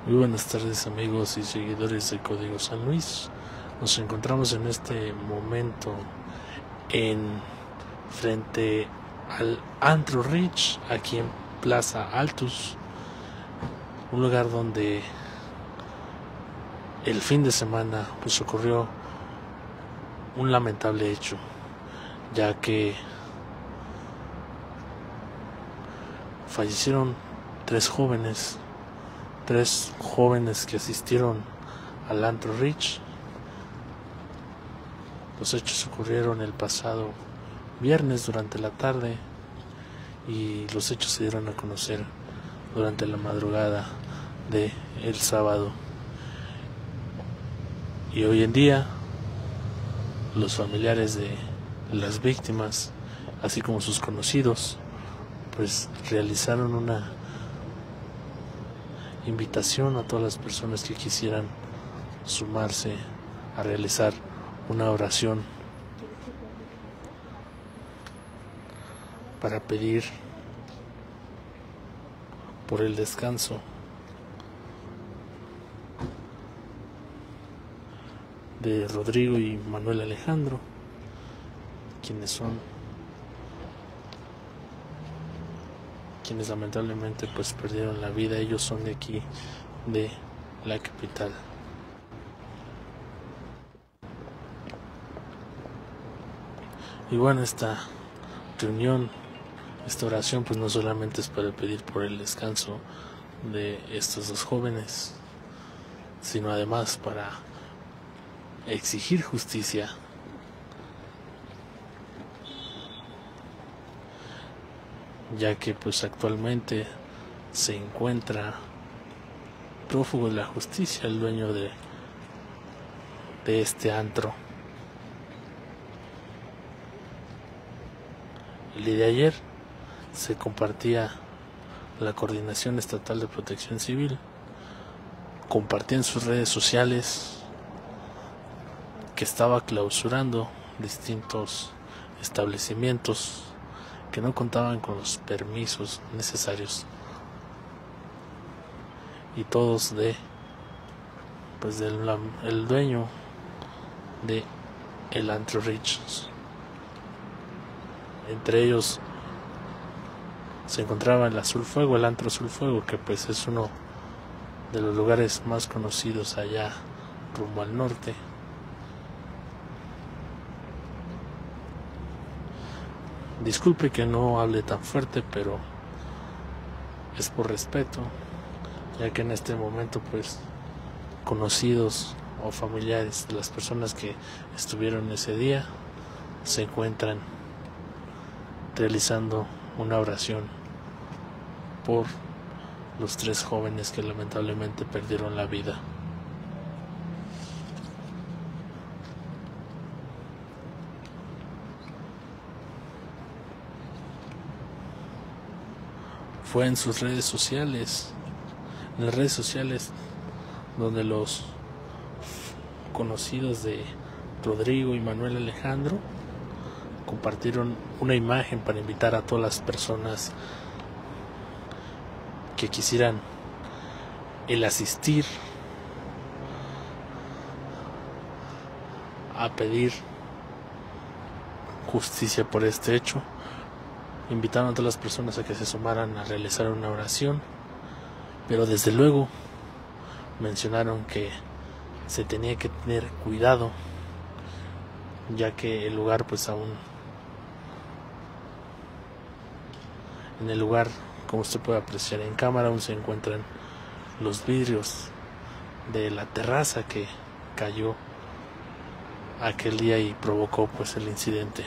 Muy buenas tardes, amigos y seguidores de Código San Luis. Nos encontramos en este momento en frente al Antro Rich, aquí en Plaza Altus, un lugar donde el fin de semana pues ocurrió un lamentable hecho, ya que fallecieron tres jóvenes que asistieron al Antro Rich. Los hechos ocurrieron el pasado viernes durante la tarde y los hechos se dieron a conocer durante la madrugada de el sábado. Y hoy en día los familiares de las víctimas, así como sus conocidos, pues realizaron una invitación a todas las personas que quisieran sumarse a realizar una oración para pedir por el descanso de Rodrigo y Manuel Alejandro, quienes lamentablemente pues perdieron la vida. Ellos son de aquí, de la capital. Y bueno, esta reunión, esta oración pues no solamente es para pedir por el descanso de estos dos jóvenes, sino además para exigir justicia, ya que pues actualmente se encuentra prófugo de la justicia el dueño de este antro. El día de ayer se compartía, la Coordinación Estatal de Protección Civil compartía en sus redes sociales que estaba clausurando distintos establecimientos que no contaban con los permisos necesarios, y todos el dueño de el Antro Rich. Entre ellos se encontraba el Azul Fuego, el Antro Azul Fuego, que pues es uno de los lugares más conocidos allá rumbo al norte. Disculpe que no hable tan fuerte, pero es por respeto, ya que en este momento pues conocidos o familiares de las personas que estuvieron ese día se encuentran realizando una oración por los tres jóvenes que lamentablemente perdieron la vida. Fue en sus redes sociales, en las redes sociales, donde los conocidos de Rodrigo y Manuel Alejandro compartieron una imagen para invitar a todas las personas que quisieran el asistir a pedir justicia por este hecho. Invitaron a todas las personas a que se sumaran a realizar una oración, pero desde luego mencionaron que se tenía que tener cuidado, ya que el lugar pues aún, en el lugar, como usted puede apreciar en cámara, aún se encuentran los vidrios de la terraza que cayó aquel día y provocó pues el incidente.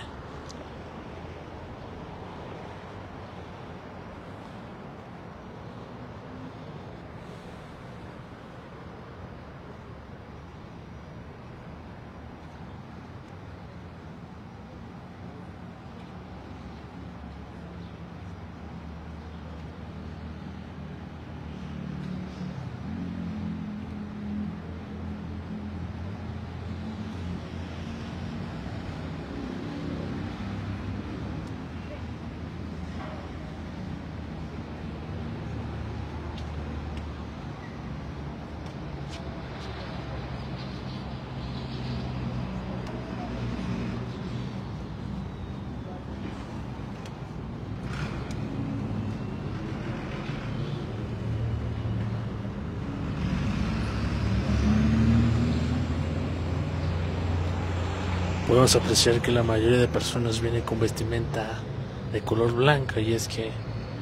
podemos apreciar que la mayoría de personas viene con vestimenta de color blanca, y es que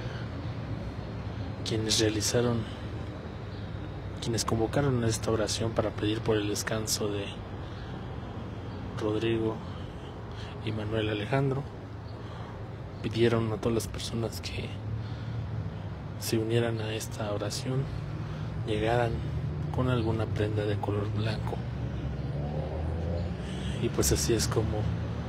quienes convocaron esta oración para pedir por el descanso de Rodrigo y Manuel Alejandro, pidieron a todas las personas que se unieran a esta oración llegaran con alguna prenda de color blanco. Y pues así es como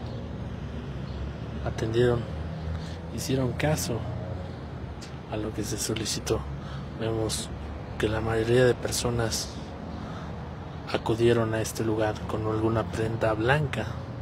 hicieron caso a lo que se solicitó. Vemos que la mayoría de personas acudieron a este lugar con alguna prenda blanca.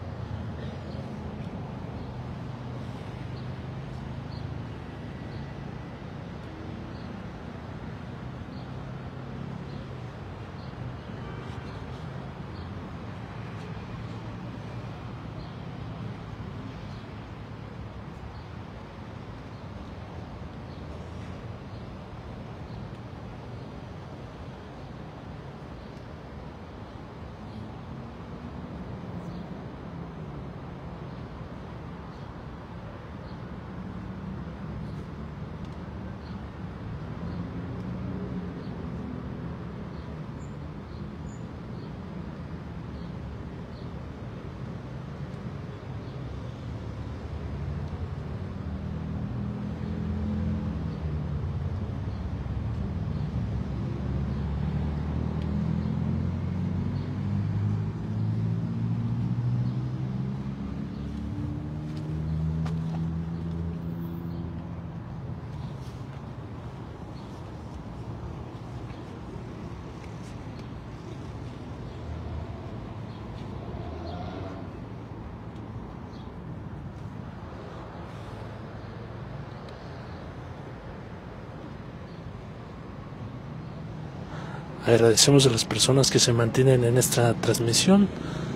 Agradecemos a las personas que se mantienen en esta transmisión.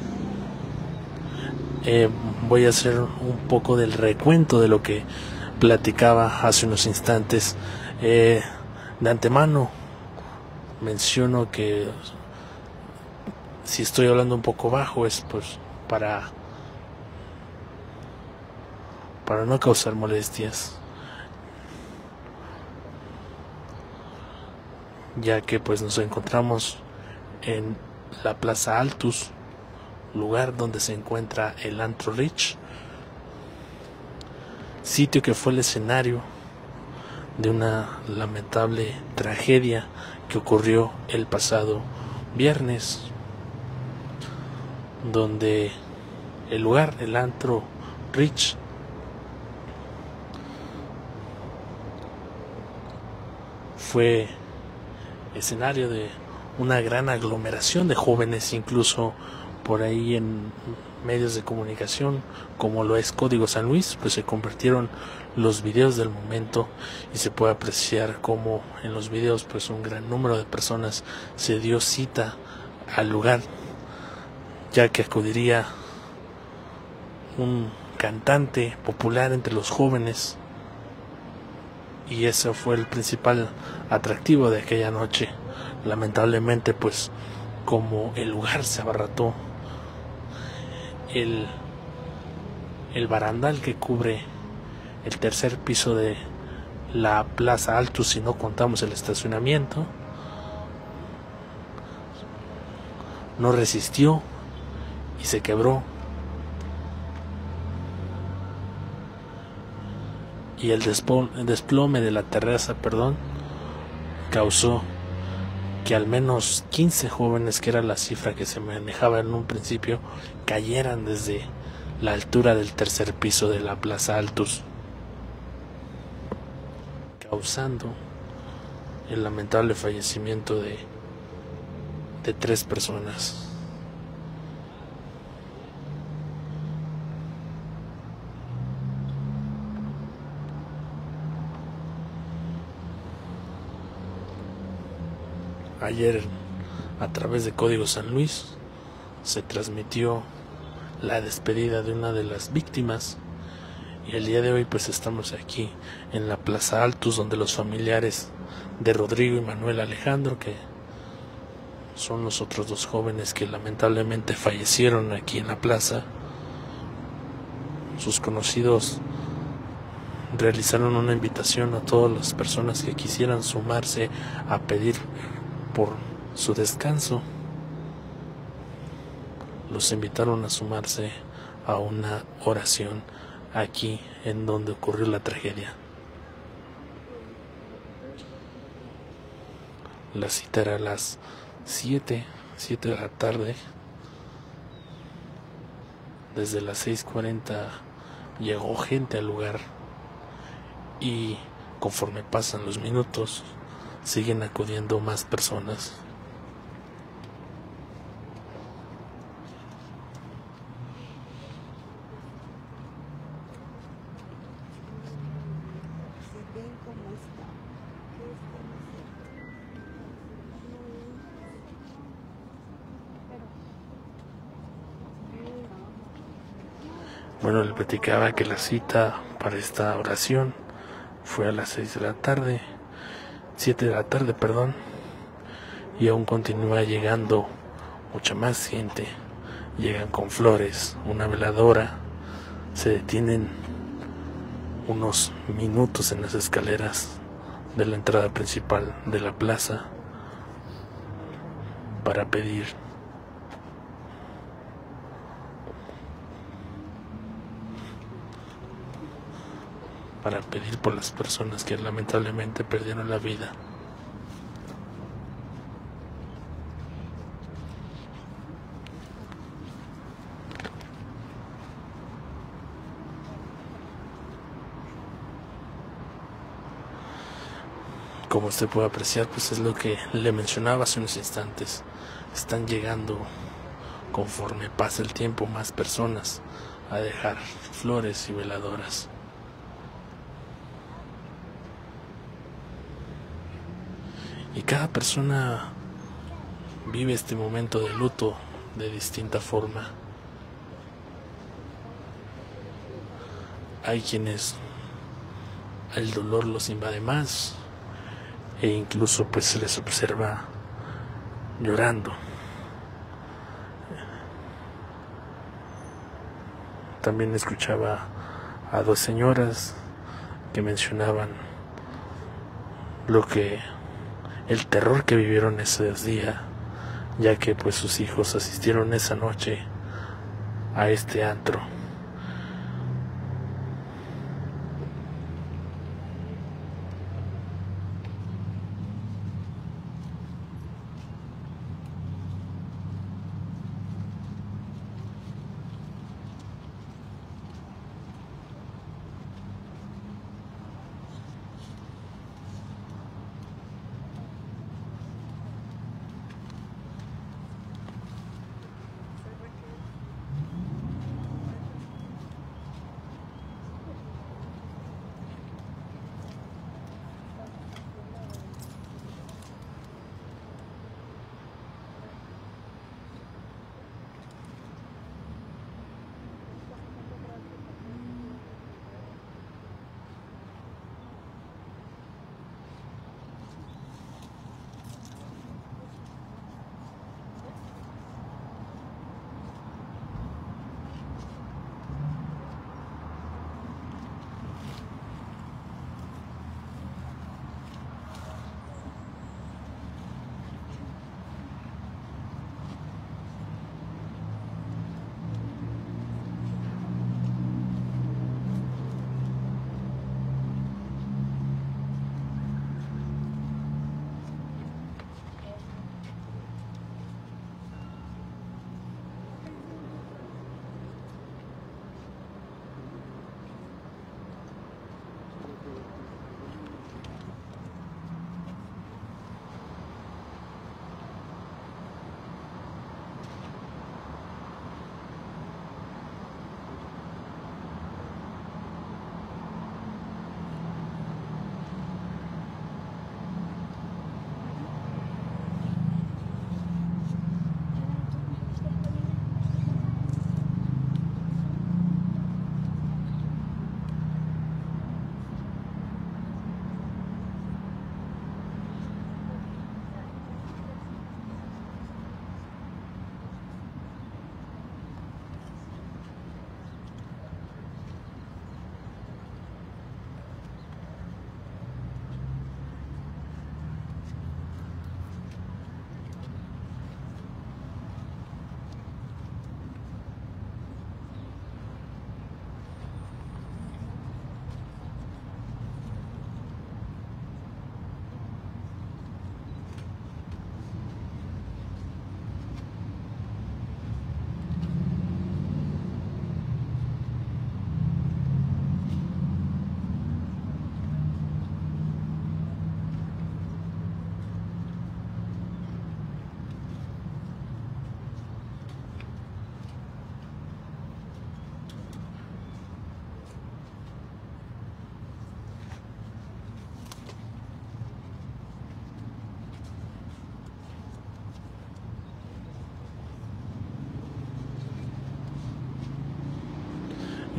Voy a hacer un poco del recuento de lo que platicaba hace unos instantes. De antemano menciono que si estoy hablando un poco bajo es pues para no causar molestias, ya que pues nos encontramos en la Plaza Altus, lugar donde se encuentra el Antro Rich, sitio que fue el escenario de una lamentable tragedia que ocurrió el pasado viernes, donde el lugar, el Antro Rich, fue escenario de una gran aglomeración de jóvenes. Incluso por ahí en medios de comunicación como lo es Código San Luis, pues se convirtieron los videos del momento, y se puede apreciar como en los videos pues un gran número de personas se dio cita al lugar, ya que acudiría un cantante popular entre los jóvenes, y ese fue el principal atractivo de aquella noche. Lamentablemente pues como el lugar se abarrotó, el barandal que cubre el tercer piso de la Plaza Altus, si no contamos el estacionamiento, no resistió y se quebró, y el desplome de la terraza, causó que al menos 15 jóvenes, que era la cifra que se manejaba en un principio, cayeran desde la altura del tercer piso de la Plaza Altus, causando el lamentable fallecimiento de 3 personas. Ayer, a través de Código San Luis, se transmitió la despedida de una de las víctimas, y el día de hoy pues estamos aquí en la Plaza Altus, donde los familiares de Rodrigo y Manuel Alejandro, que son los otros 2 jóvenes que lamentablemente fallecieron aquí en la plaza, sus conocidos realizaron una invitación a todas las personas que quisieran sumarse a pedir por su descanso. Los invitaron a sumarse a una oración aquí en donde ocurrió la tragedia. La cita era a las 7 de la tarde. Desde las 6:40 llegó gente al lugar y conforme pasan los minutos siguen acudiendo más personas. Bueno, le platicaba que la cita para esta oración fue a las 7 de la tarde, perdón, y aún continúa llegando mucha más gente. Llegan con flores, una veladora, se detienen unos minutos en las escaleras de la entrada principal de la plaza para pedir por las personas que lamentablemente perdieron la vida. Como usted puede apreciar, pues es lo que le mencionaba hace unos instantes. Están llegando, conforme pasa el tiempo, más personas a dejar flores y veladoras. Y cada persona vive este momento de luto de distinta forma. Hay quienes el dolor los invade más e incluso pues se les observa llorando. También escuchaba a dos señoras que mencionaban el terror que vivieron ese día, ya que pues sus hijos asistieron esa noche a este antro.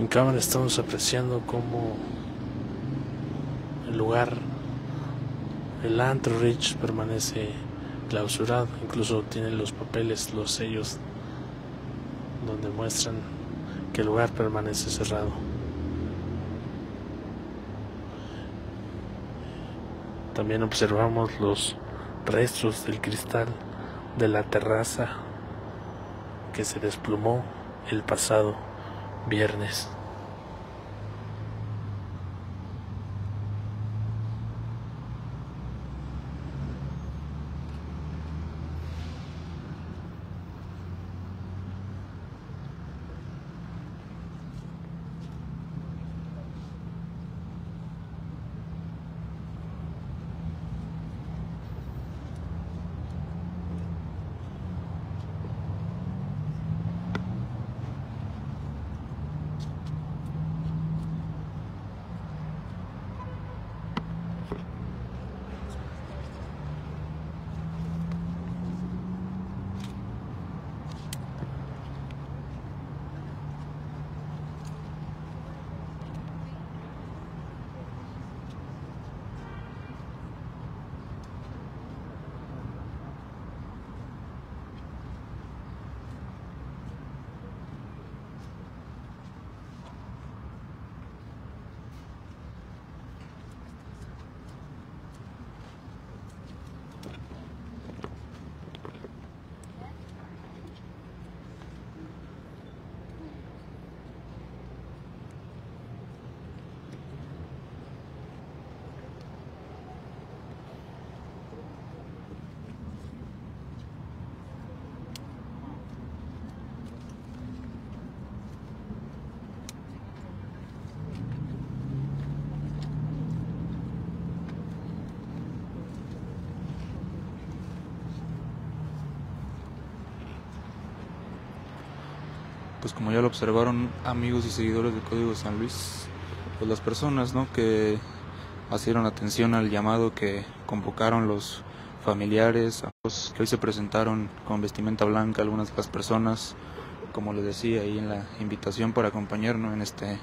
En cámara estamos apreciando cómo el lugar, el antro Rich, permanece clausurado. Incluso tiene los papeles, los sellos, donde muestran que el lugar permanece cerrado. También observamos los restos del cristal de la terraza que se desplomó el pasado viernes. Pues como ya lo observaron amigos y seguidores de Código San Luis, pues las personas, ¿no?, que hicieron atención al llamado que convocaron los familiares, que hoy se presentaron con vestimenta blanca, algunas de las personas, como les decía ahí en la invitación, para acompañarnos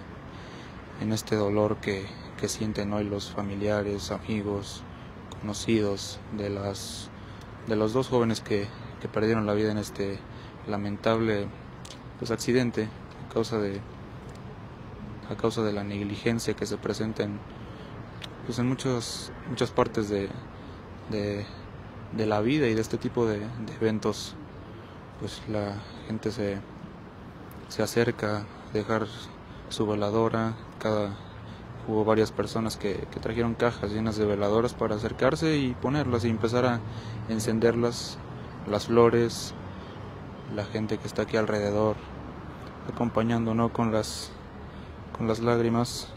en este dolor que sienten hoy los familiares, amigos, conocidos de los dos jóvenes que perdieron la vida en este lamentable accidente a causa de la negligencia que se presenta en muchas partes de la vida y de este tipo de eventos. Pues la gente se acerca a dejar su veladora. Hubo varias personas que trajeron cajas llenas de veladoras para acercarse y ponerlas y empezar a encenderlas, las flores, la gente que está aquí alrededor acompañando, ¿no?, con las lágrimas.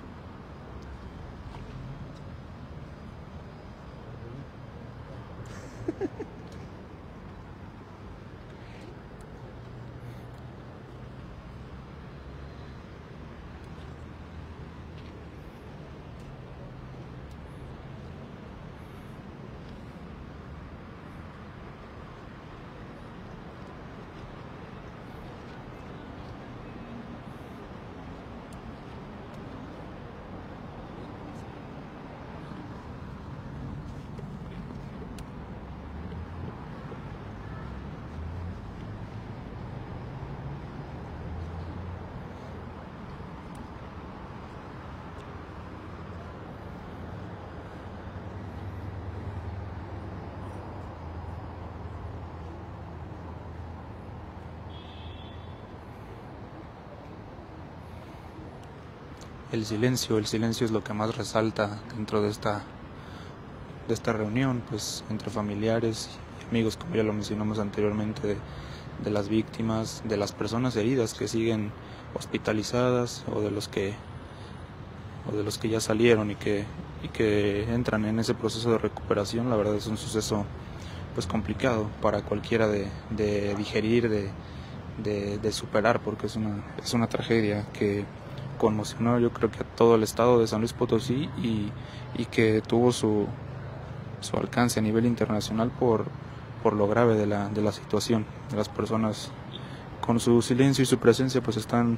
El silencio es lo que más resalta dentro de esta reunión, pues entre familiares y amigos, como ya lo mencionamos anteriormente, de las víctimas, de las personas heridas que siguen hospitalizadas o de los que ya salieron y que entran en ese proceso de recuperación. La verdad es un suceso pues complicado para cualquiera de digerir, de superar, porque es una tragedia que conmocionó, yo creo, que a todo el estado de San Luis Potosí y que tuvo su alcance a nivel internacional por lo grave de la situación. Las personas, con su silencio y su presencia, pues están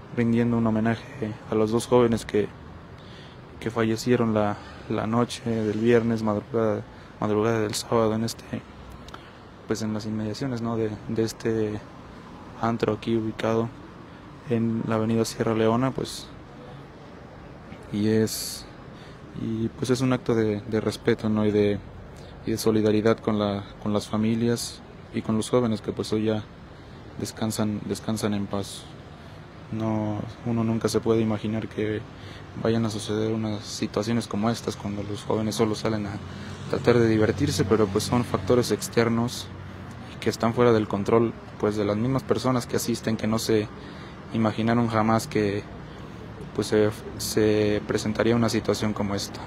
rindiendo un homenaje a los dos jóvenes que fallecieron la noche del viernes, madrugada del sábado, pues en las inmediaciones, ¿no?, de este antro aquí ubicado en la avenida Sierra Leona, pues, y pues es un acto de respeto, ¿no?, y de solidaridad con las familias y con los jóvenes que pues hoy ya descansan en paz. Uno nunca se puede imaginar que vayan a suceder unas situaciones como estas cuando los jóvenes solo salen a tratar de divertirse, pero pues son factores externos que están fuera del control pues de las mismas personas que asisten, que no se imaginaron jamás que pues se presentaría una situación como esta.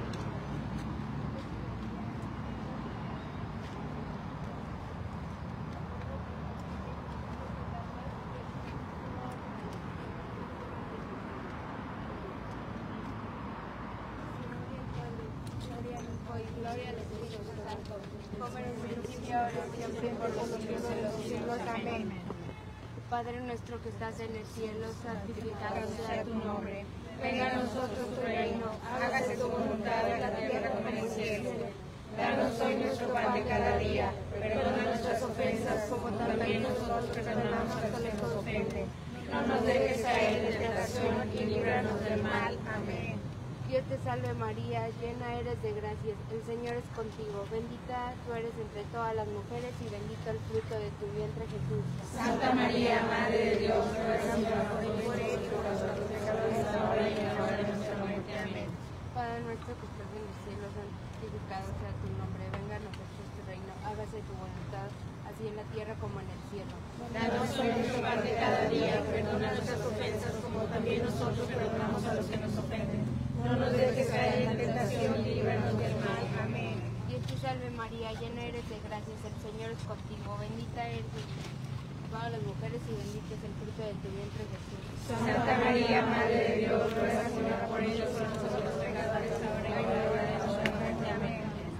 Gloria al Espíritu Santo, como en el principio, ahora y siempre, por los siglos de los siglos. Amén. Padre nuestro que estás en el cielo, santificado sea tu nombre. Venga a nosotros tu reino, hágase tu voluntad en la tierra como en el cielo. Danos hoy nuestro pan de cada día, perdona nuestras ofensas como también nosotros perdonamos a los que nos ofenden. No nos dejes caer en tentación y líbranos del mal. Amén. Dios te salve María, llena eres de gracia, el Señor es contigo, bendita tú eres entre todas las mujeres y bendito el fruto de tu vientre Jesús. Santa María, Madre de Dios, ruega por nosotros pecadores, ahora y en la hora de nuestra muerte. Amén. Padre nuestro que estás en el cielo, santificado sea tu nombre, venga a nosotros tu reino, hágase tu voluntad, así en la tierra como en el cielo. Danos hoy nuestro pan de cada día, perdona nuestras ofensas como también nosotros perdonamos a los que nos ofenden. No nos dejes caer en la tentación y líbranos del mal. Amén. Dios te salve María, llena eres de gracias, el Señor es contigo, bendita eres entre todas las mujeres y bendito es el fruto de tu vientre Jesús. Santa María, Madre de Dios, ruega Señora por ellos y nosotros los pecadores, ahora y en la hora de nuestra muerte. Amén.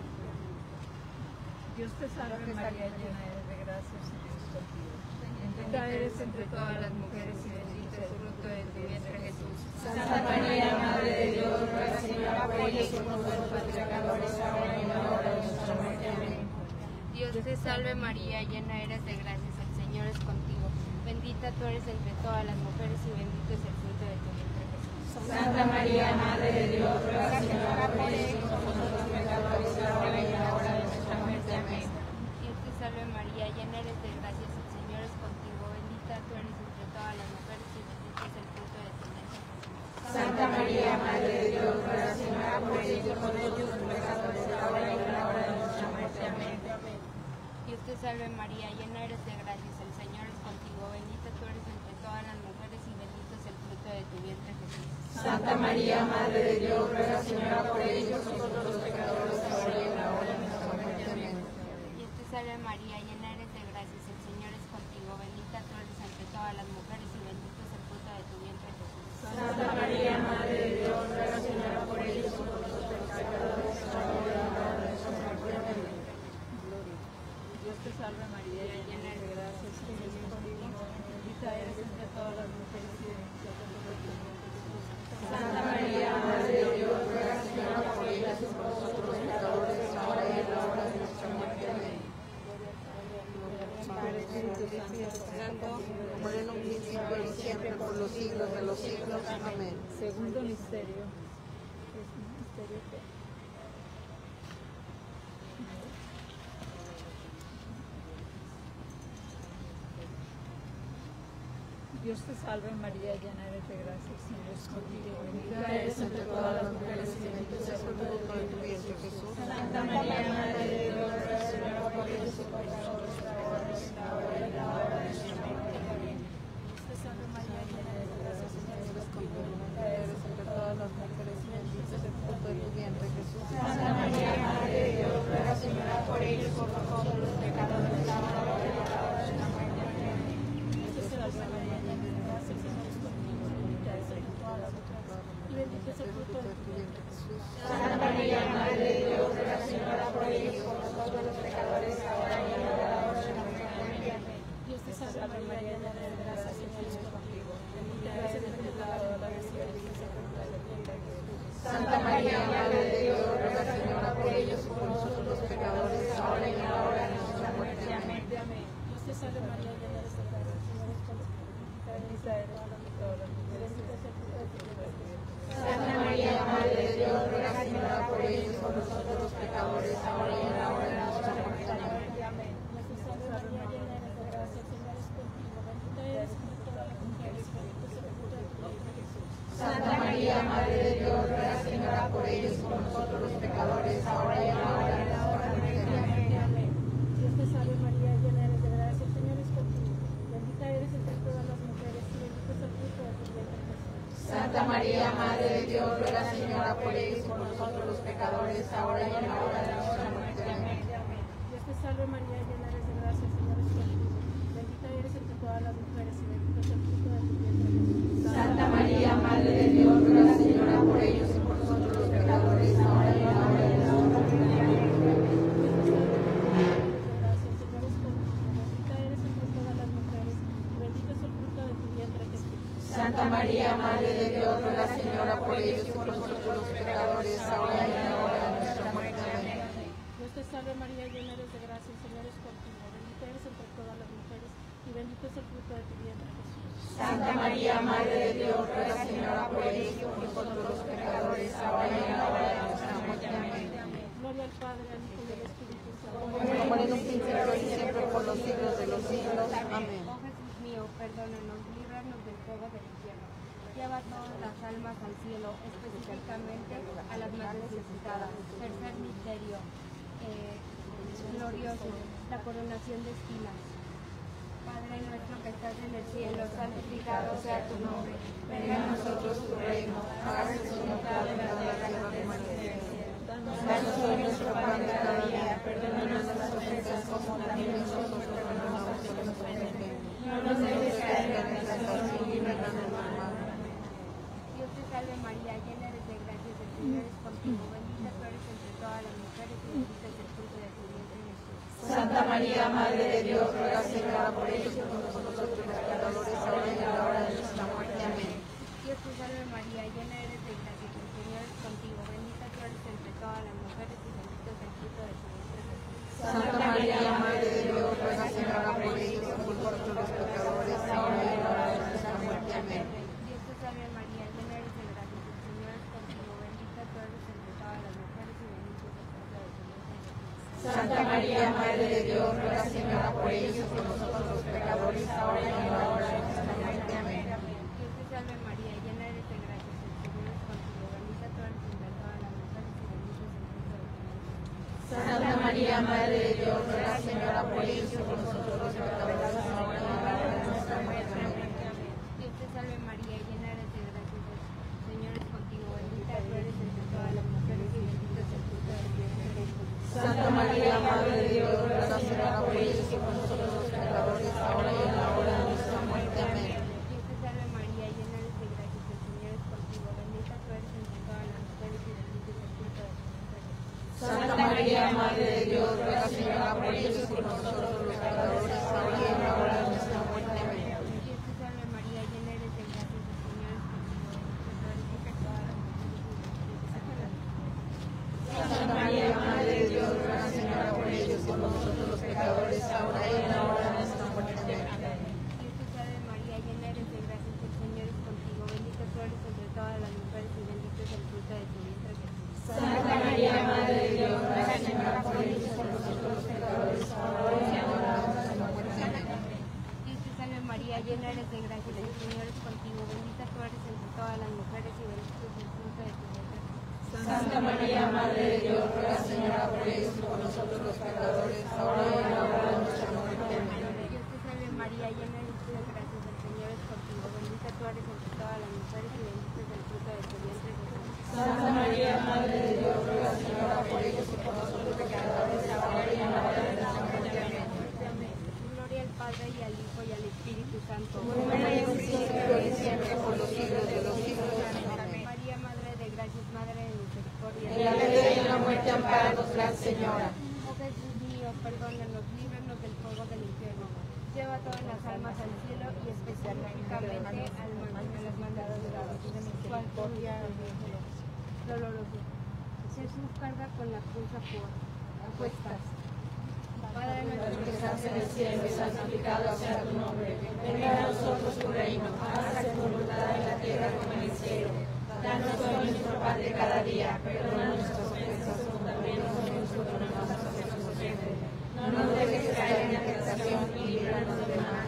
Dios te salve María, llena eres de gracia, el Señor es contigo. Bendita eres entre todas las mujeres y bendito es el fruto de tu vientre Jesús. Santa María, Madre de Dios, ruega Señora por ellos y nosotros los pecadores, ahora y en la hora de nuestra muerte. Amén. Dios te salve María, llena eres de gracias, el Señor es contigo. Bendita tú eres entre todas las mujeres y bendito es el fruto de tu vientre Jesús. Santa María, Madre de Dios, ruega Señora por ellos y nosotros los pecadores, ahora y en la hora de nuestra muerte. Amén. Dios te salve María, llena eres de gracias, el Señor es contigo. Bendita tú eres entre todas las mujeres y bendito es el fruto de tu vientre Jesús. Santa María, Madre de Dios, ruega Señora por ellos y nosotros los pecadores, ahora y en la hora de nuestra muerte. Amén. Dios te salve María, llena eres de gracias, el Señor es contigo, bendita tú eres entre todas las mujeres y bendito es el fruto de tu vientre Jesús. Santa María, Madre de Dios, ruega Señora por ellos y nosotros los pecadores, ahora y en la hora de nuestra muerte. Amén. Dios te salve María, llena eres de gracias, el Señor es contigo, bendita tú eres entre todas las mujeres y bendito es el fruto de tu vientre Jesús. Santa María, Madre de Dios, ruega Señora por ellos y nosotros los pecadores, ahora y en la hora de nuestra muerte. Amén. Dios te salve María, llena eres de gracia, el Señor es contigo. Bendita eres entre todas las mujeres y bendito es el fruto de tu vientre Jesús. Santa María, Madre de Dios, ruega Señora por ellos y por nosotros los pecadores, ahora y en la hora de nuestra muerte. Amén. Padre, Espíritu Santo, como en un principio y siempre, por los siglos de los siglos. Amén. segundo misterio. Es un misterio que Dios te salve María, llena eres de gracia, el Señor es contigo. Bendita eres entre todas las mujeres y bendito es el fruto de tu vientre Jesús. Santa María, Madre de Dios, ruega Señora por ellos y por nosotros los pecadores, ahora y en la hora de nuestra muerte. Amén. Dios te salve María, llena eres de gracia, el Señor es contigo. Bendita eres entre todas las mujeres y bendito es el fruto de tu vientre Jesús. Santa María, Madre de Dios, ruega Señora por ellos y por nosotros los pecadores, ahora y en la hora de nuestra muerte. Amén. Dios te salve María, llena eres de gracia, el Señor es contigo. Bendita eres entre todas las mujeres y bendito es el fruto de tu vientre Jesús. Santa María, Madre de Dios, ruega Señora por ellos y por nosotros los pecadores, te salve María, llena eres de gracia, el Señor es contigo. Bendita eres entre todas las mujeres y bendito es el fruto de tu vientre. Santa María, Madre de Dios, ruega Señora por ellos, por nosotros los pecadores, ahora y en la hora de nuestra muerte. Amén. Dios te salve María, llena eres de gracia, el Señor es contigo. Bendita eres entre todas las mujeres, bendito es el fruto de tu vientre Jesús. Santa María, Madre de Dios, ruega Señora por ellos, por nosotros los pecadores, ahora y en la hora de nuestra muerte. Amén. Dios te salve María, llena eres de gracia, el Señor es contigo. Bendita eres entre todas las mujeres y bendito es el fruto de tu vientre Jesús. Santa María, Madre de Dios, ruega Señora por ellos, por nosotros los pecadores, ahora y en la hora de nuestra muerte. Amén. Dios te salve María, llena eres de gracia, el Señor es contigo. Bendita eres entre todas las mujeres y bendito es el fruto de tu vientre Jesús. Santa María, Madre de Dios, ruega Señora por ellos y por nosotros los pecadores, ahora y en la hora de nuestra muerte. Santa María, Madre de Dios, ruega Señora por ellos y por nosotros los pecadores, ahora y en la hora de nuestra muerte. Amén. Dios te salve María, llena eres de gracia, el Señor es contigo. Bendita eres entre todas las mujeres y bendito es el fruto de tu vientre Jesús. Santa María, Madre de Dios, ruega Señora por ellos y por nosotros los pecadores, ahora y en la hora de nuestra muerte. Amén. Gloria al Padre, al Hijo y al Espíritu Santo. Como en un principio y siempre por los siglos de los siglos. Amén. Oh Jesús mío, perdónanos, líbranos del fuego del infierno. Lleva todas las almas al cielo, específicamente a las más necesitadas. Tercer misterio glorioso, la coronación de espinas. Padre nuestro que estás en el cielo, santificado sea tu nombre. Venga a nosotros tu reino, hágase tu voluntad en la tierra como en el cielo. Danos hoy nuestro pan de cada día, perdona nuestras ofensas como también nosotros perdonamos a los que nos ofenden. No nos dejes caer en la tentación y líbranos del mal. Dios te salve María, llena eres de gracia, el Señor es contigo. Bendita tú eres entre todas las mujeres y bendito es el fruto de tu vientre Jesús. Santa María, Madre de Dios, ruega Señora por ellos y por nosotros los pecadores, ahora y en la hora de nuestra muerte. Amén. Dios te salve María, llena eres de gracia, el Señor es contigo. Bendita tú eres entre todas las mujeres y bendito es el fruto de tu vientre Jesús. Santa María, Madre de Dios, ruega Señora por ellos y por nosotros los pecadores, ahora y en la hora de nuestra muerte. Amén. Dios te salve María, llena eres de gracia, el Señor es contigo. Bendita tú eres entre todas las mujeres y bendito es el fruto de tu vientre Jesús. Santa María, Madre de Dios, ruega Señora por ellos y por nosotros los pecadores, ahora y en la hora de nuestra muerte. Amén. Dios te salve María, llena eres de gracia, el Señor es contigo. Bendita tú eres entre todas las mujeres y bendito es el fruto de tu vientre Jesús. Santa María, Madre de Dios, ruega Señora por ellos y por nosotros los pecadores, ahora y en la hora de nuestra muerte. Amén. Dios te salve María, llena eres de gracia, el Señor es contigo. Bendita tú eres entre todas las mujeres y bendito es el fruto de tu vientre Jesús. Santa María, Madre de Dios, ruega Señora por ellos y por nosotros los pecadores, ahora y en la hora de nuestra muerte. Amén. Dios te salve María, llena eres de gracia, el Señor es contigo. Bendita tú eres entre todas las mujeres y bendito es el fruto de tu vientre Jesús. Santa María, Madre de Dios, ruega Señora por ellos y por nosotros los pecadores, ahora y en la hora de nuestra muerte. Amén. Dios te salve María, llena eres de gracia, el Señor es contigo. Bendita tú eres entre todas las mujeres y bendito es el fruto de tu vientre Jesús. Santa María, Madre de Dios, ruega Señora por ellos y por nosotros los pecadores, ahora y en la hora de nuestra muerte. Amén. Dios te salve María, llena eres de gracia, el Señor es contigo. Bendita tú eres entre todas las mujeres y bendito es el fruto de tu vientre Jesús. Santa María, Madre de Dios, ruega Señora por ellos y por nosotros los pecadores, ahora y en la hora de nuestra muerte. Amén. Dios te salve María, llena eres de gracia, el Señor es contigo. Bendita tú eres entre todas las mujeres y bendito es el fruto de tu vientre Jesús. Santa María, Madre de Dios, ruega Señora por ellos y por nosotros los pecadores, ahora y en la hora de nuestra muerte. Amén. Dios te salve María, llena eres de gracia, el Señor es contigo. Bendita tú eres entre todas las mujeres y bendito es el fruto de tu vientre Jesús. Santa María, Madre de Dios, ruega Señora por ellos y por nosotros los pecadores, ahora y en la hora de nuestra muerte. Amén. Gloria al Padre y al Hijo y al Espíritu Santo. Como en un principio y siempre por los siglos de los siglos. Amén. María, Madre de gracias, Madre de misericordia. En la vida y en la muerte, ampáranos, Gran Señora. Oh Jesús mío, perdónanos, líbranos del fuego del infierno. Lleva todas las almas al cielo y específicamente a las mandadas de la de misericordia doloroso. Jesús carga con la cruz a cuestas. Padre nuestro que estás estás en el cielo, santificado sea tu nombre. Venga a nosotros tu reino, hágase tu voluntad en la tierra como en el cielo. Danos hoy nuestro pan de cada día, perdona nuestras ofensas como también nosotros perdonamos a los que nos ofenden. No nos dejes caer en la tentación y líbranos del mal.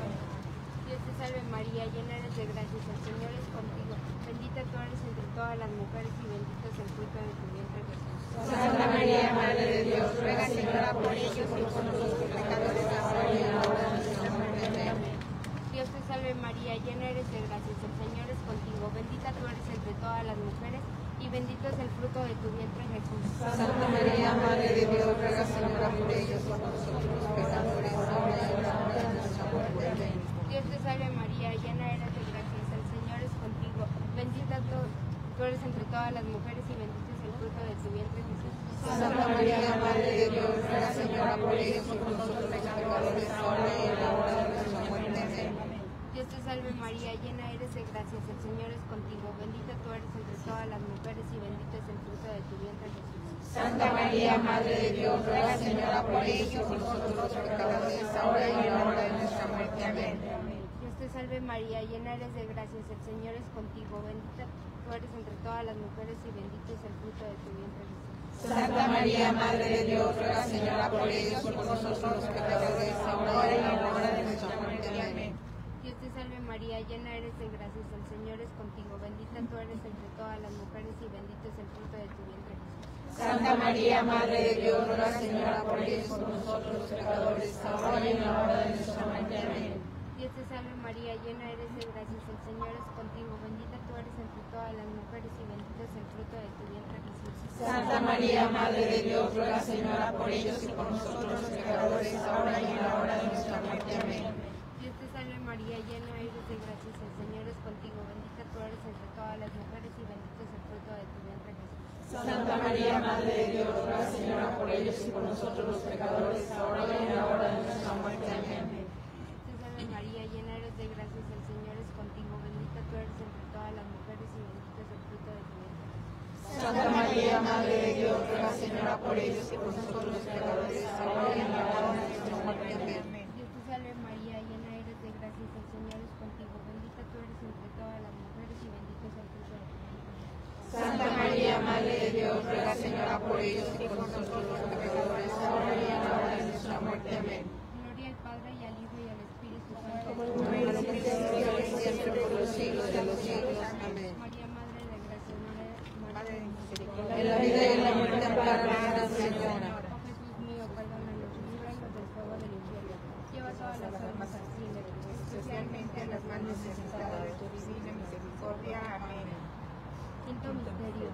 Dios te salve María, llena eres de gracia, el Señor es contigo. Bendita tú eres entre todas las mujeres y bendito es el fruto de tu vientre Jesús. Santa María, Madre de Dios, ruega Señora por ellos y por nosotros pecadores, ahora y en la hora de nuestra muerte. Amén. Dios te salve María, llena eres de gracia, el Señor es contigo. Bendita tú eres entre todas las mujeres y bendito es el fruto de tu vientre Jesús. Santa María, Madre de Dios, ruega Señora por ellos y por nosotros los pecadores, ahora y en la hora de nuestra muerte. Amén. Dios te salve María, llena eres de gracia, el Señor es contigo. Bendita tú eres entre todas las mujeres y bendito es el fruto de tu vientre Jesús. Santa María, Madre de Dios, ruega Señora por ellos y por nosotros los pecadores, ahora y en la hora de nuestra muerte. Amén. Dios te salve María, llena eres de gracia, el Señor es contigo. Bendita tú eres entre todas las mujeres y bendito es el fruto de tu vientre Jesús. Santa María, Madre de Dios, ruega Señora por ellos y por nosotros los pecadores, ahora y en la hora de nuestra muerte. Amén. Dios te salve María, llena eres de gracia, el Señor es contigo. Bendita tú eres entre todas las mujeres y bendito es el fruto de tu vientre Jesús. Santa María, Madre de Dios, ruega Señora por ellos y por nosotros los pecadores, ahora y en la hora de nuestra muerte. Amén. Dios te salve María, llena eres de gracia, el Señor es contigo. Bendita tú eres entre todas las mujeres y bendito es el fruto de tu vientre Jesús. Santa María, Madre de Dios, ruega Señora por ellos y por nosotros los pecadores, ahora y en la hora de nuestra muerte. Amén. Dios te salve María, llena eres de gracia, el Señor es contigo. Bendita tú eres entre todas las mujeres y bendito es el fruto de tu vientre Jesús. Santa María, Madre de Dios, ruega Señora por ellos y por nosotros los pecadores, ahora y en la hora de nuestra muerte. Amén. Dios te salve María, llena eres de gracia, el Señor es contigo. Bendita tú eres entre todas las mujeres y bendito es el fruto de tu vientre Jesús. Santa María, Madre de Dios, ruega Señora por ellos y por nosotros los pecadores, ahora y en la hora de nuestra muerte. Amén. Dios te salve María, llena eres de gracia, el Señor es contigo. Bendita tú eres entre todas las mujeres y bendito es el fruto de tu vientre Jesús. Santa María, Madre de Dios, ruega Señora por ellos y por nosotros los pecadores, ahora y en la hora de nuestra muerte. Amén. Dios te salve María, llena eres de gracia, el Señor es contigo. Bendita tú eres entre todas las mujeres y bendito es el fruto de tu vientre Jesús. Santa María, Madre de Dios, ruega Señora por ellos y por nosotros los pecadores, ahora y en la hora de nuestra muerte. Amén. Gloria al Padre y al Hijo y al Espíritu Santo. Como en el principio y ahora y siempre por los siglos de los siglos. Amén. María, Madre de Gracia, Madre de Misericordia. En la vida y en la muerte, ampáranos, Señora. Oh Jesús mío, perdónanos, líbranos del fuego del infierno. Lleva todas las almas al cielo, especialmente a las más necesitadas de tu divina misericordia. Amén. Quinto misterio.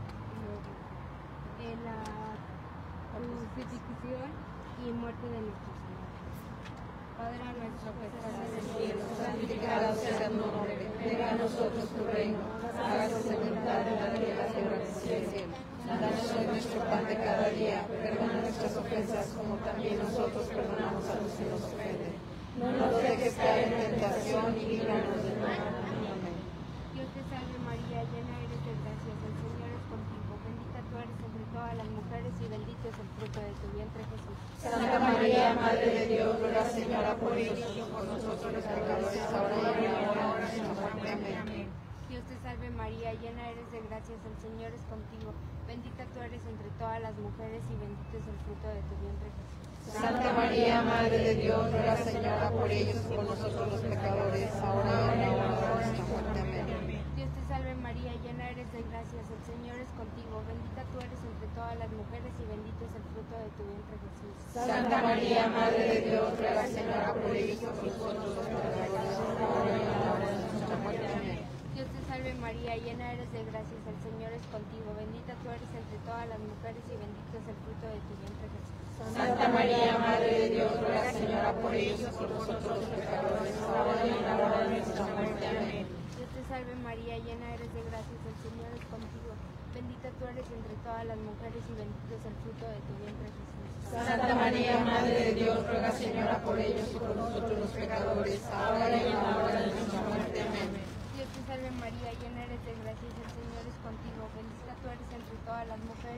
La crucifixión y muerte de nuestro Señor. Padre nuestro que estás en el cielo, Santificado sea tu nombre, venga a nosotros tu reino, hágase tu voluntad en la tierra como en el cielo. Danos hoy nuestro pan de cada día, perdona nuestras ofensas como también nosotros perdonamos a los que nos ofenden. No nos dejes caer en tentación y líbranos del mal. Amén. Dios te salve María, llena eres de gracia, el Señor es contigo. Bendita tú eres entre todas las mujeres y bendito es el fruto de tu vientre Jesús. Santa María, Madre de Dios, ruega Señora por ellos y por nosotros los pecadores, ahora y en la hora de nuestra muerte. Amén. Dios te salve María, llena eres de gracia, el Señor es contigo. Bendita tú eres entre todas las mujeres y bendito es el fruto de tu vientre Jesús. Santa María, Madre de Dios, ruega Señora por ellos y por nosotros los pecadores, ahora y en la hora de nuestra muerte. Amén. Dios te salve María, llena eres de gracia, el Señor es contigo. Bendita tú eres entre todas las mujeres y bendito es el fruto de tu vientre Jesús. Santa María, Madre de Dios, ruega Señora por ellos y por nosotros los pecadores, ahora y en la hora de nuestra muerte. Amén. Dios te salve María, llena eres de gracia, el Señor es contigo. Bendita tú eres entre todas las mujeres y bendito es el fruto de tu vientre Jesús. Santa María, Madre de Dios, ruega Señora por ellos y por nosotros los pecadores, ahora y en la hora de nuestra muerte. Amén. Dios te salve María, llena eres de gracia, el Señor es contigo. Bendita tú eres entre todas las mujeres y bendito es el fruto de tu vientre Jesús. Santa María, Madre de Dios, ruega Señora por ellos y por nosotros los pecadores, ahora y en la hora de nuestra muerte. Amén. Dios te salve María, llena eres de gracia, el Señor es contigo. Bendita tú eres entre todas las mujeres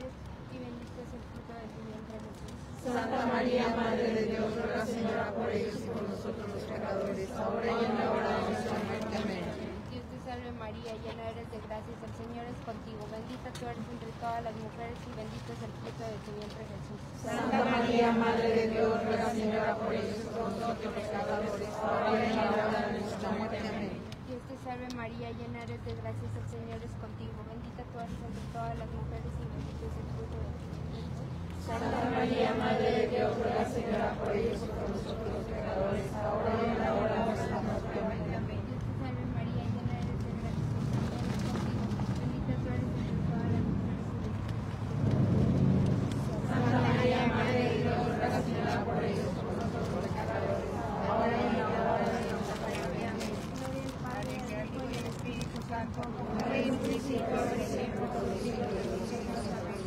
y bendito es el fruto de tu vientre, Jesús. Santa María, Madre de Dios, ruega, Señora, por ellos y por nosotros los pecadores, ahora y en la hora de nuestra muerte. Amén. Dios te salve María, llena eres de gracia, el Señor es contigo. Bendita tú eres entre todas las mujeres y bendito es el fruto de tu vientre, Jesús. Santa María, Madre de Dios, ruega, Señora, por ellos y por nosotros los pecadores, ahora y en la hora de nuestra muerte. Amén. Dios te salve María, llena eres de gracia, el Señor es contigo. Bendita tú eres entre todas las mujeres y bendito es el fruto de tu vientre, Jesús. Santa María, Madre de Dios, ruega, Señora, por ellos y por nosotros los pecadores, ahora y en la hora de nuestra muerte. Amén. Dios te salve María, llena eres de gracia, el Señor es contigo. Bendita tú eres entre todas las mujeres y bendito es el fruto de tu vientre. Santa María, Madre de Dios, ruega, Señora, por ellos y por nosotros los pecadores, ahora y en la hora de nuestra muerte. Amén. Gloria al Padre, al Hijo y al Espíritu Santo, como Ahora y en el principio, ahora y siempre, por los siglos de los siglos. Amén.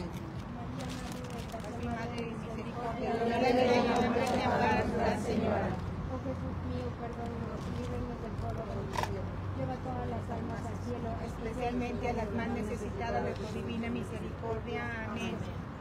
Madre de misericordia, Dios le bendiga, muerte, ampara, Señora. oh Jesús mío, perdónanos, líbranos del fuego del infierno. Lleva todas las almas al cielo, especialmente a las más necesitadas de tu divina misericordia. Amén.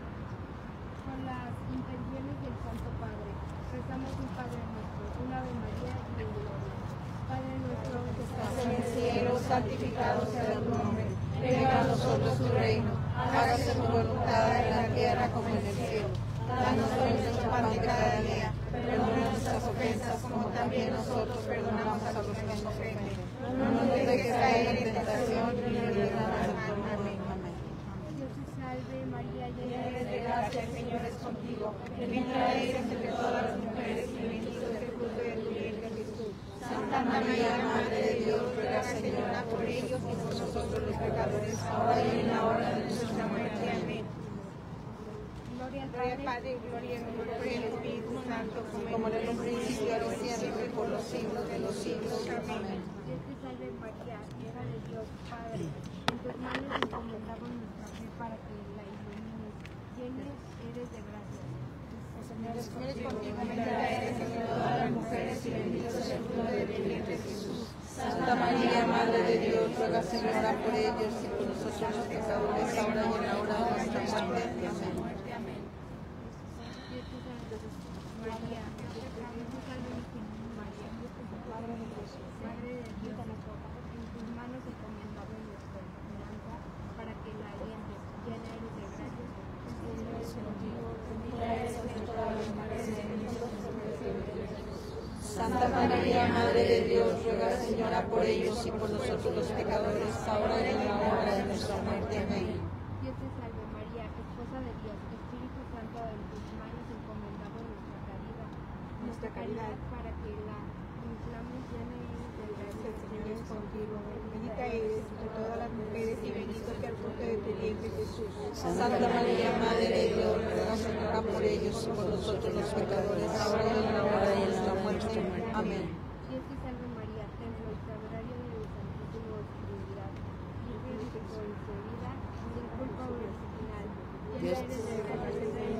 Con las intenciones del Santo Padre, rezamos un Padre nuestro, un Ave María y un Gloria. Padre nuestro que estás En el cielo, santificado sea tu nombre. Venga a nosotros tu reino. Hágase tu voluntad en la tierra como en el cielo. Danos hoy nuestro pan de cada día. Perdona nuestras ofensas como también nosotros perdonamos a los que nos ofenden. No nos dejes caer en tentación y líbranos del mal. Amén. Dios te salve María, llena Eres eres de gracia, el Señor es contigo. Bendita eres entre todas las mujeres y bendito es el fruto de tu vientre, Jesús. Santa María, Madre de Dios, ruega, Señora, por ellos y por nosotros los pecadores, ahora y en la hora de nuestra muerte. Amén. Gloria al Gloria al Padre. Padre, gloria al Hijo y al Espíritu Santo, Como en un principio, ahora y siempre, por los siglos de los siglos. Amén. Dios te salve María, hija de Dios, Padre. En tus manos encomendamos nuestra fe para que la ilumines. Llena eres de gracia. El Señor es contigo. Bendita eres entre todas las mujeres y bendito es el fruto de tu vientre, Jesús. Santa María, Madre de Dios, ruega, Señora, por ellos y por nosotros los pecadores, ahora y en la hora de nuestra muerte. Amén. Dios te salve María, Dios te salve María, Madre de Dios, en tus manos encomendamos nuestra esperanza para que la alientes. Llena eres de gracia. El Señor es contigo. Bendita eres entre todas las mujeres y bendito es el fruto de tu vientre, Jesús. Santa María, Madre de Dios, ruega, Señora, por ellos y por nosotros los pecadores, ahora y en la hora de nuestra muerte. Amén. Dios te salve María, esposa de Dios, Espíritu Santo, en tus manos encomendamos nuestra caridad para que la inflamos llena eres de gracia. el Señor es contigo. Bendita eres entre todas las mujeres y bendito es el fruto de tu vientre, Jesús. Santa María, Madre de Dios, ruega, Señora, por ellos y por nosotros los pecadores, ahora y en la hora de nuestra muerte. Amén. Dios te salve María, templo y sagrario de Santísimo Trinidad, libre de concebida, sin culpa original. Dios te salve,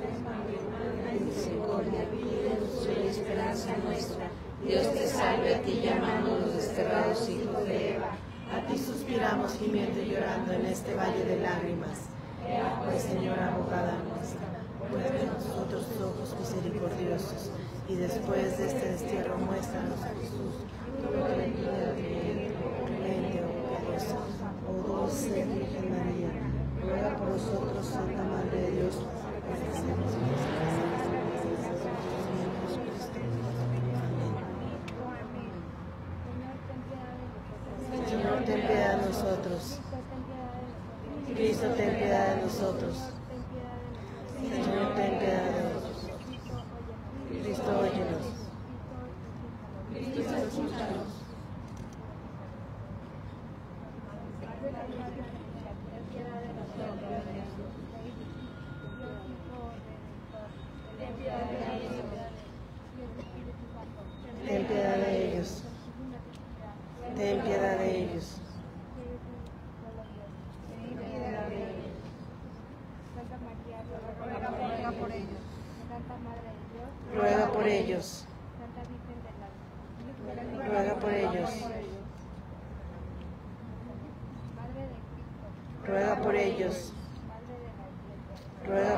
misericordia, vida, dulzura y esperanza nuestra. Dios te salve, a ti llamamos los desterrados hijos de Eva. A ti suspiramos gimiendo y llorando en este valle de lágrimas. Ea pues, Señora abogada nuestra, vuelve a nosotros tus ojos misericordiosos, y después de este destierro muéstranos a Jesús, todo el niño de tu vientre, clemente o piadosa, oh dulce Virgen María, ruega por nosotros, Santa Madre de Dios, para que seamos Señor, ten piedad de nosotros. Cristo, ten piedad de nosotros. Señor, ten piedad de nosotros. Cristo, óyenos. Cristo, escúchanos. Ten piedad de ellos. Ten piedad de ellos. Santa María, Ruega por ellos. Santa Madre de Dios, Ruega por ellos. Santa Virgen de las Ruega por ellos. Madre de Cristo, Ruega por ellos. Madre de la Iglesia, Ruega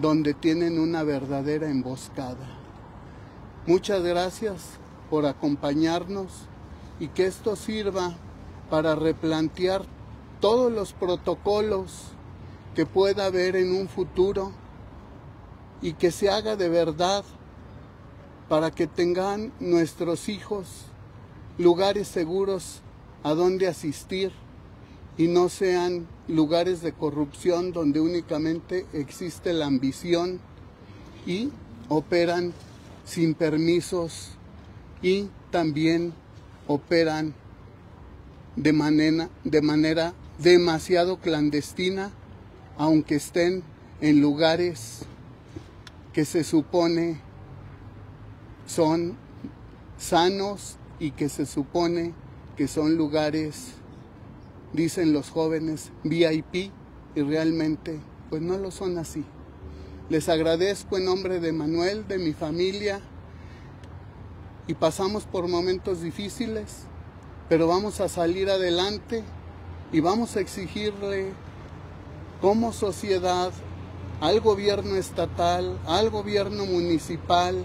donde tienen una verdadera emboscada. Muchas gracias por acompañarnos y que esto sirva para replantear todos los protocolos que pueda haber en un futuro y que se haga de verdad para que tengan nuestros hijos lugares seguros a donde asistir y no sean lugares de corrupción donde únicamente existe la ambición y operan sin permisos y también operan de manera demasiado clandestina, aunque estén en lugares que se supone son sanos y que se supone que son lugares, dicen los jóvenes, VIP, y realmente pues no lo son así. Les agradezco en nombre de Manuel, de mi familia, y pasamos por momentos difíciles, pero vamos a salir adelante y vamos a exigirle como sociedad al gobierno estatal, al gobierno municipal,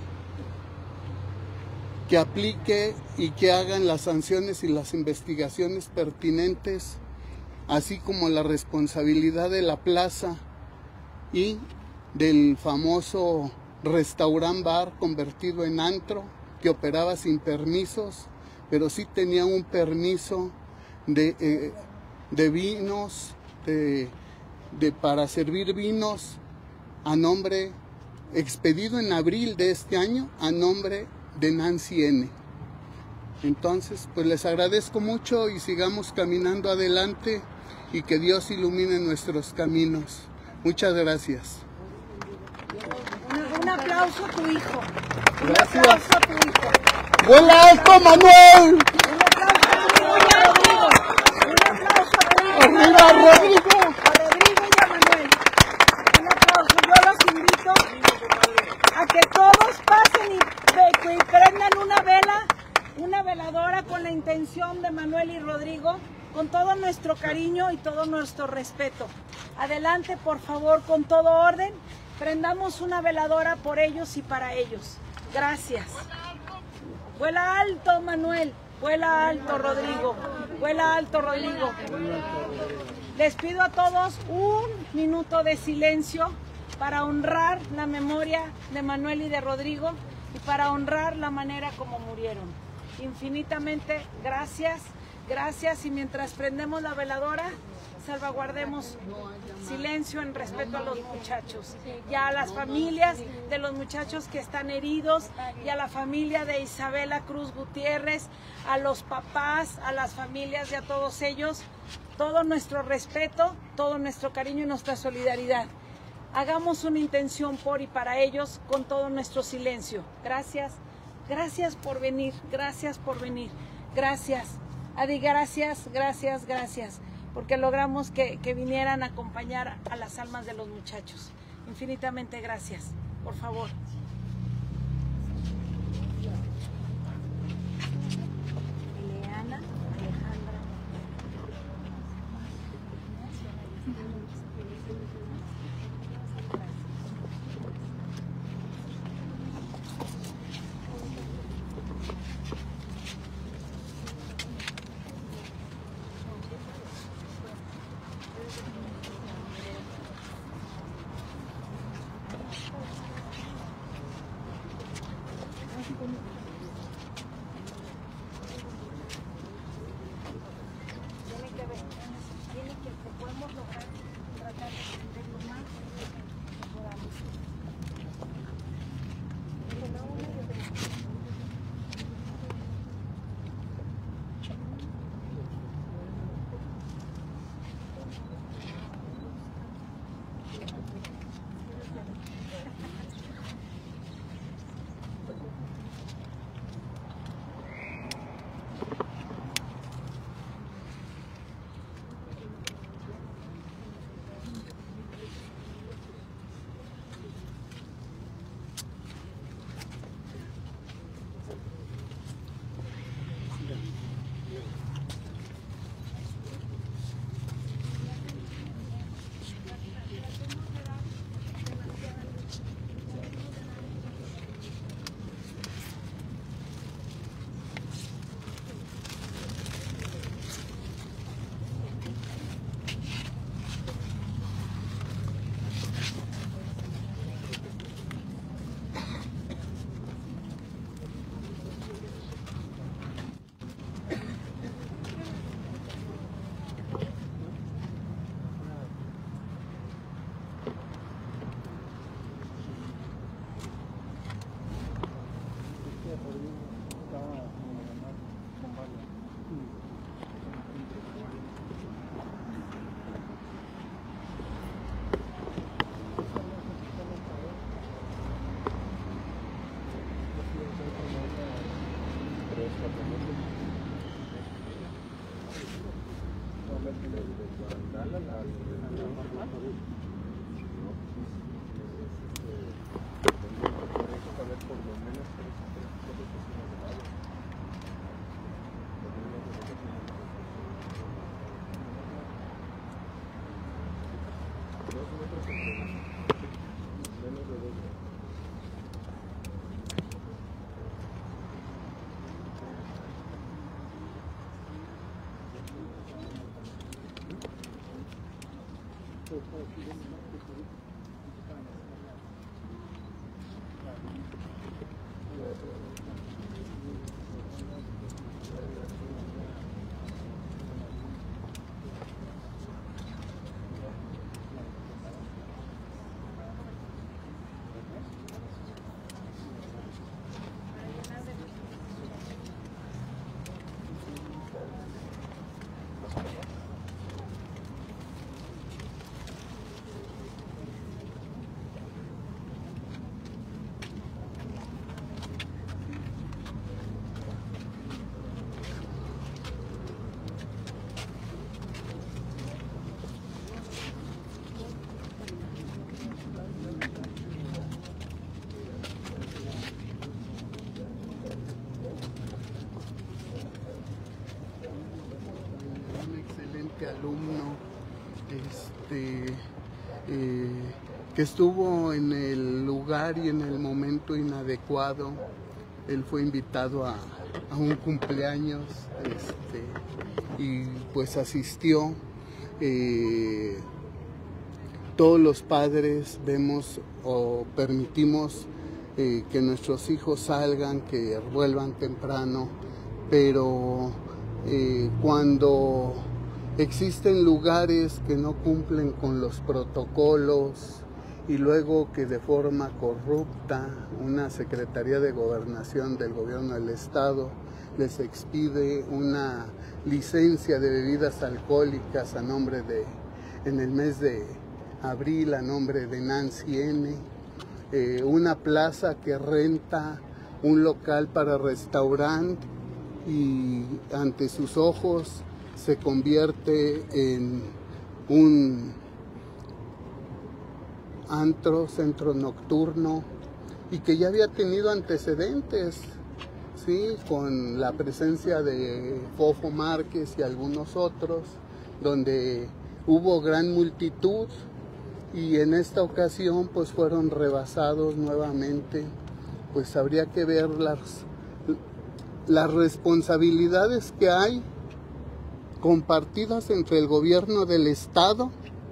que aplique y que hagan las sanciones y las investigaciones pertinentes, así como la responsabilidad de la plaza y del famoso restaurant bar convertido en antro, que operaba sin permisos, pero sí tenía un permiso de vinos, para servir vinos a nombre, expedido en abril de este año, a nombre de Nancy N. Entonces, pues les agradezco mucho y sigamos caminando adelante y que Dios ilumine nuestros caminos. Muchas gracias. Un aplauso a tu hijo. Gracias. Un aplauso a tu hijo. ¡Vuela alto, Manuel! Un aplauso a tu hijo y a Rodrigo. Un aplauso a tu hijo. ¡Arriba, Rodrigo! A Rodrigo y a Manuel. Un aplauso. Yo los invito a que todos pasen y prendan una veladora con la intención de Manuel y Rodrigo, con todo nuestro cariño y todo nuestro respeto. Adelante, por favor, con todo orden, prendamos una veladora por ellos y para ellos. Gracias. Vuela alto, Manuel. Vuela alto, Rodrigo. Vuela alto, Rodrigo. Les pido a todos un minuto de silencio para honrar la memoria de Manuel y de Rodrigo y para honrar la manera como murieron. Infinitamente gracias, gracias, y mientras prendemos la veladora, salvaguardemos silencio en respeto a los muchachos y a las familias de los muchachos que están heridos y a la familia de Isabela Cruz Gutiérrez, a los papás, a las familias y a todos ellos, todo nuestro respeto, todo nuestro cariño y nuestra solidaridad. Hagamos una intención por y para ellos con todo nuestro silencio. Gracias, gracias por venir, gracias por venir, gracias. Adi, gracias, gracias, gracias, porque logramos que vinieran a acompañar a las almas de los muchachos. Infinitamente gracias, por favor. Eleana, Alejandra. Tiene que podemos lograr tratar de entenderlo más. Alumno que estuvo en el lugar y en el momento inadecuado. Él fue invitado a un cumpleaños y pues asistió. Todos los padres vemos o permitimos que nuestros hijos salgan, que vuelvan temprano, pero cuando existen lugares que no cumplen con los protocolos y luego que de forma corrupta una Secretaría de Gobernación del Gobierno del Estado les expide una licencia de bebidas alcohólicas a nombre en el mes de abril, a nombre de Nancy N., una plaza que renta un local para restaurante y ante sus ojos se convierte en un antro, centro nocturno, y que ya había tenido antecedentes, ¿sí?, con la presencia de Fofo Márquez y algunos otros, donde hubo gran multitud, y en esta ocasión pues fueron rebasados nuevamente. Pues habría que ver las responsabilidades que hay compartidas entre el gobierno del Estado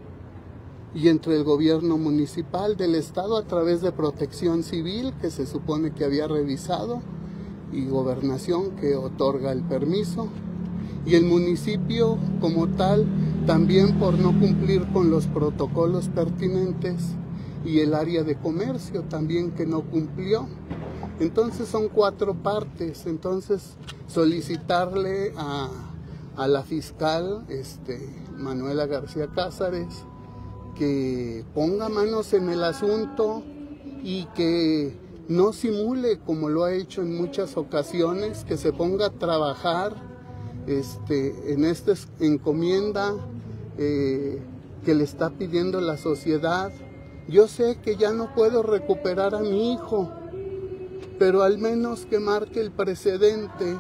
y entre el gobierno municipal del Estado a través de Protección Civil, que se supone que había revisado, y Gobernación, que otorga el permiso, y el municipio como tal también por no cumplir con los protocolos pertinentes, y el área de comercio también que no cumplió. Entonces son 4 partes. Entonces solicitarle a la fiscal Manuela García Cázares que ponga manos en el asunto y que no simule como lo ha hecho en muchas ocasiones, que se ponga a trabajar en esta encomienda que le está pidiendo la sociedad. Yo sé que ya no puedo recuperar a mi hijo, pero al menos que marque el precedente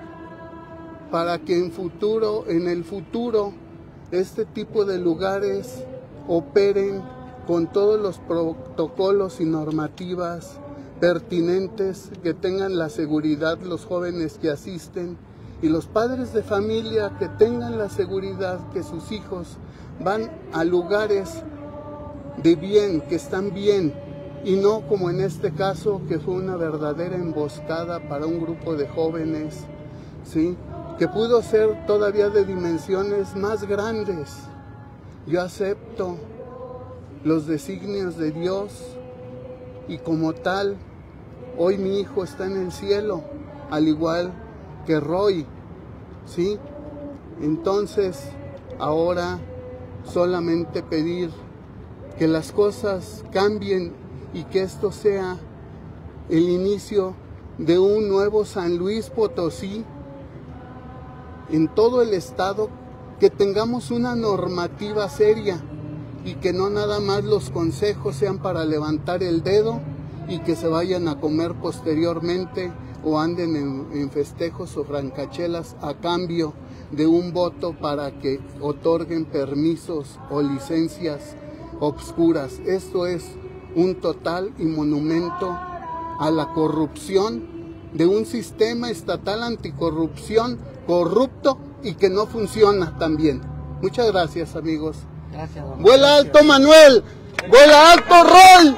para que en el futuro, este tipo de lugares operen con todos los protocolos y normativas pertinentes, que tengan la seguridad los jóvenes que asisten y los padres de familia, que tengan la seguridad que sus hijos van a lugares de bien, que están bien, y no como en este caso, que fue una verdadera emboscada para un grupo de jóvenes, ¿sí?, que pudo ser todavía de dimensiones más grandes. Yo acepto los designios de Dios y como tal Hoy mi hijo está en el cielo, al igual que Roy, ¿sí? Entonces, ahora solamente pedir que las cosas cambien y que esto sea el inicio de un nuevo San Luis Potosí en todo el estado, que tengamos una normativa seria y que no nada más los consejos sean para levantar el dedo y que se vayan a comer posteriormente o anden en festejos o francachelas a cambio de un voto para que otorguen permisos o licencias obscuras. Esto es un total y monumento a la corrupción de un sistema estatal anticorrupción corrupto y que no funciona tan bien. Muchas gracias, amigos. Gracias, don. ¡Vuela alto, Manuel! ¡Vuela alto, Roy!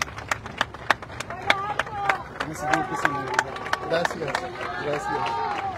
Gracias, gracias.